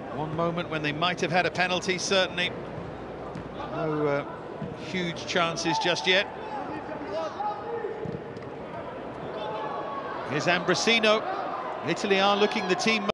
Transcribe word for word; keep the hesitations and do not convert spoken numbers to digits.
One moment when they might have had a penalty, certainly. No uh, huge chances just yet. Here's Ambrosino. Italy are looking the team